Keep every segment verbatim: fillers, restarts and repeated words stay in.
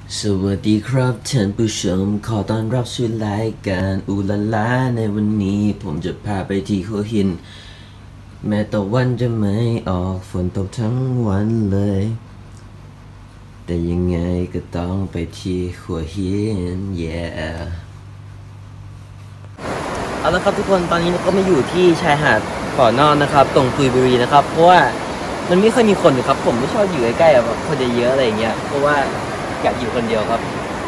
สวัสดีครับท่านผู้ชมขอต้อนรับสู่รายการอูลาลาในวันนี้ผมจะพาไปที่หัวหินแม้ตะวันจะไม่ออกฝนตกทั้งวันเลยแต่ยังไงก็ต้องไปที่หัวหิน yeah เอาละครับทุกคนตอนนี้เราก็มาอยู่ที่ชายหาดก่อนนอกนะครับตรงกุยบุรีนะครับเพราะว่ามันไม่ค่อยมีคนครับผมไม่ชอบอยู่ใกล้ๆแบบคนเยอะๆอะไรอย่างเงี้ยเพราะว่าอยากอยู่คนเดียวครับ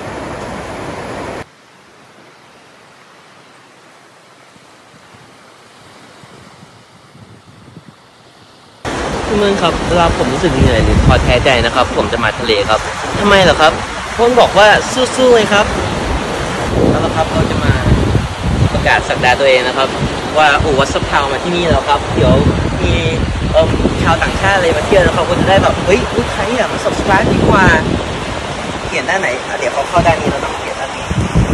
ทุกคนครับเวลาผมรู้สึกเหนื่อยหรือท้อแท้ใจนะครับผมจะมาทะเลครับทำไมเหรอครับคนบอกว่าสู้ๆเลยครับแล้วครับเราจะมาประกาศสักดาตัวเองนะครับว่าโอ้วัดสะพาวมาที่นี่แล้วครับเดี๋ยวมีเอ่อชาวต่างชาติอะไรมาเที่ยวแล้วเขาก็จะได้แบบเฮ้ยลูกใครอ่ะมา subscribe ดีกว่าเปลี่ยนด้านไหนเดี๋ยวเขาเข้าด้านนี้เราต้องเปลี่ยนด้านนี้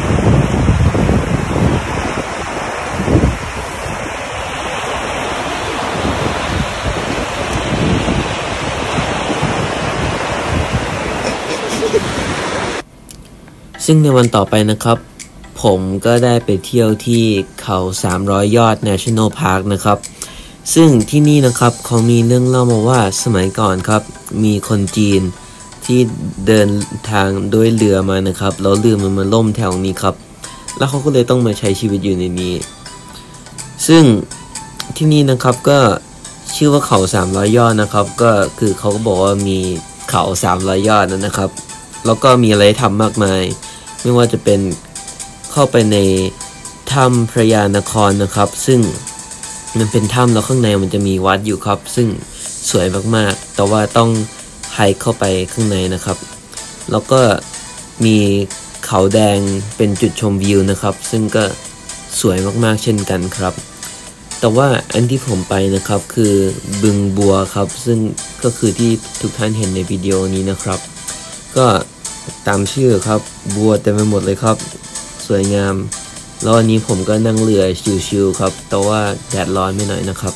ซึ่งในวันต่อไปนะครับผมก็ได้ไปเที่ยวที่เขาสามร้อยยอด National Park นะครับซึ่งที่นี่นะครับเขามีเรื่องเล่ามาว่าสมัยก่อนครับมีคนจีนที่เดินทางด้วยเรือมานะครับแล้วเรือมันมาล่มแถวนี้ครับแล้วเขาก็เลยต้องมาใช้ชีวิตอยู่ในนี้ซึ่งที่นี่นะครับก็ชื่อว่าเขาสามร้อยยอดนะครับก็คือเขาก็บอกว่ามีเขาสามร้อยยอดนะครับแล้วก็มีอะไรทำมากมายไม่ว่าจะเป็นเข้าไปในถ้ำพระยานครนะครับซึ่งมันเป็นถ้ำแล้วข้างในมันจะมีวัดอยู่ครับซึ่งสวยมากๆแต่ว่าต้องไฮเข้าไปข้างในนะครับแล้วก็มีเขาแดงเป็นจุดชมวิวนะครับซึ่งก็สวยมากๆเช่นกันครับแต่ว่าอันที่ผมไปนะครับคือบึงบัวครับซึ่งก็คือที่ทุกท่านเห็นในวิดีโอนี้นะครับก็ตามชื่อครับบัวเต็มไปหมดเลยครับสวยงามแล้ววันนี้ผมก็นั่งเรือชิวๆครับแต่ว่าแดดร้อนไม่หน่อยนะครับ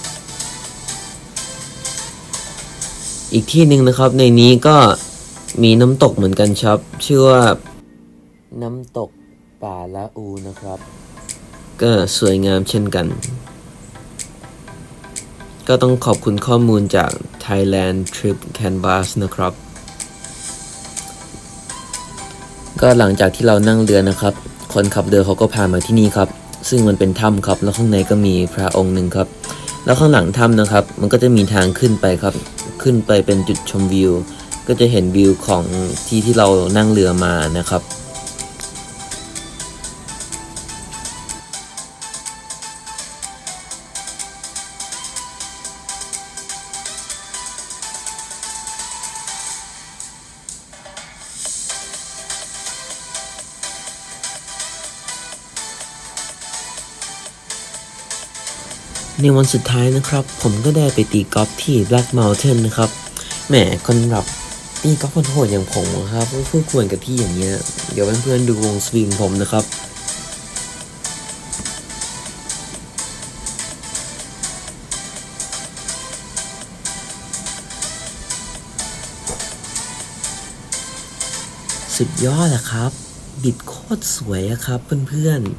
อีกที่หนึ่งนะครับในนี้ก็มีน้ำตกเหมือนกันครับชื่อว่าน้ำตกป่าละอูนะครับก็สวยงามเช่นกันก็ต้องขอบคุณข้อมูลจาก Thailand Trip Canvas นะครับก็หลังจากที่เรานั่งเรือนะครับคนขับเรือเขาก็พามาที่นี่ครับซึ่งมันเป็นถ้ำครับแล้วข้างในก็มีพระองค์หนึ่งครับแล้วข้างหลังถ้ำนะครับมันก็จะมีทางขึ้นไปครับขึ้นไปเป็นจุดชมวิวก็จะเห็นวิวของที่ที่เรานั่งเรือมานะครับในวันสุดท้ายนะครับผมก็ได้ไปตีกอล์ฟที่ Black Mountain นะครับแหมคนแบบตีกอล์ฟคนโหดอย่างผมครับก็คู่ควรกับที่อย่างเงี้ยเดี๋ยวเพื่อนๆดูวงสวิงผมนะครับสุดยอดอะครับบิดโคตรสวยอะครับเพื่อนๆ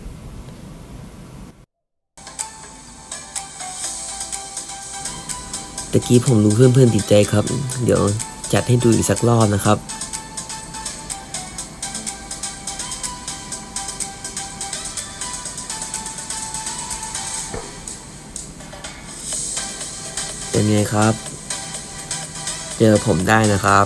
ตะกี้ผมรู้เพื่อนๆติดใจครับเดี๋ยวจัดให้ดูอีกสักรอบนะครับเป็นไงครับเจอผมได้นะครับ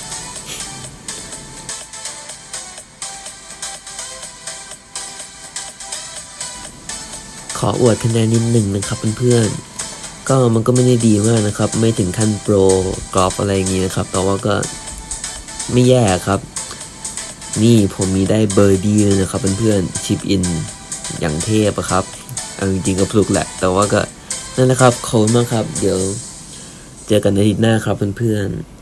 ขออวดคะแนนนิดหนึ่งนะครับเพื่อนๆก็มันก็ไม่ได้ดีมากนะครับไม่ถึงขั้นโปรกรอบอะไรอย่างนี้นะครับแต่ว่าก็ไม่แย่ครับนี่ผมมีได้เบอร์ดีเลยนะครับเพื่อนๆชิปอินอย่างเทพอะครับเอาจริงๆก็พลุกแหละแต่ว่าก็นั่นแหละครับขอบคุณมากครับเดี๋ยวเจอกันในอาทิตย์หน้าครับเพื่อนๆ